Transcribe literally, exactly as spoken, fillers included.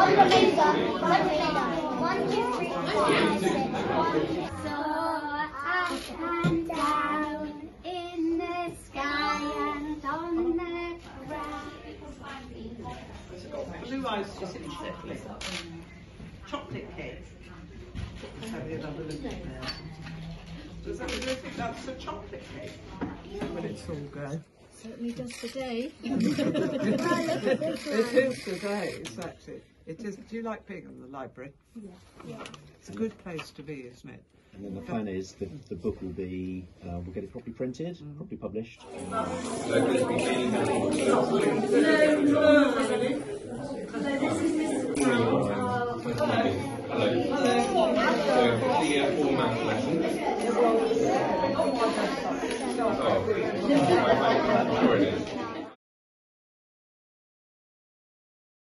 One, two, three, four, five, six. So up and down in the sky and on the ground. Blue eyes just chocolate. Chocolate cake. Let's have another look at that. Does everybody think that's a chocolate cake? Will it all go? Certainly does today. It is today, exactly. It is. Do you like being in the library? Yeah. Yeah. It's a good place to be, isn't it? And then the plan is that the book will be, uh, we'll get it properly printed, mm. properly published. Hello. So for the uh, four math lessons. Oh.